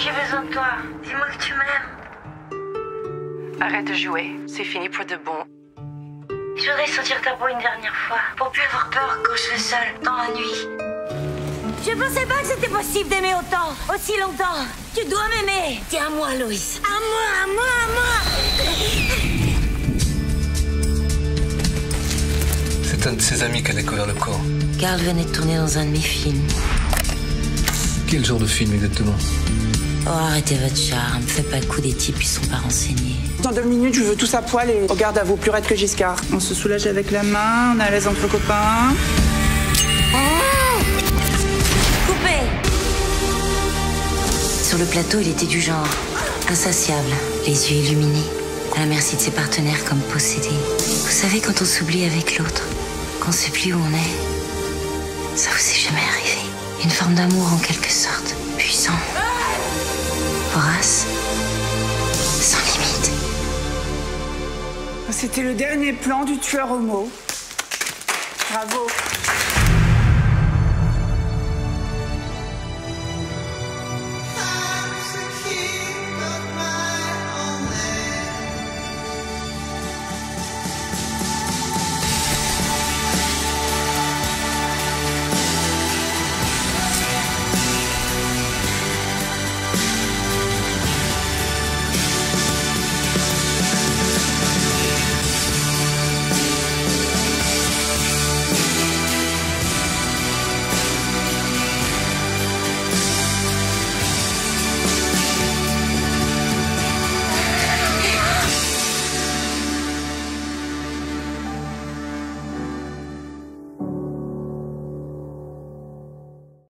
J'ai besoin de toi. Dis-moi que tu m'aimes. Arrête de jouer, c'est fini pour de bon. Je voudrais sentir ta peau une dernière fois, pour plus avoir peur quand je suis seule, dans la nuit. Je pensais pas que c'était possible d'aimer autant, aussi longtemps. Tu dois m'aimer. Tiens à moi, Loïs. À moi, à moi, à moi. C'est un de ses amis qui a découvert le corps. Carl venait de tourner dans un de mes films. Quel genre de film exactement? Oh, arrêtez votre charme. Faites pas le coup des types, ils sont pas renseignés. Dans 2 minutes, je veux tous à poil et au garde à vous, plus raide que Giscard. On se soulage avec la main, on est à l'aise entre copains. Coupé. Sur le plateau, il était du genre insatiable, les yeux illuminés, à la merci de ses partenaires comme possédés. Vous savez, quand on s'oublie avec l'autre, qu'on sait plus où on est, ça vous est jamais arrivé. Une forme d'amour en quelque sorte, puissant, vorace, sans limite. C'était le dernier plan du tueur homo. Bravo.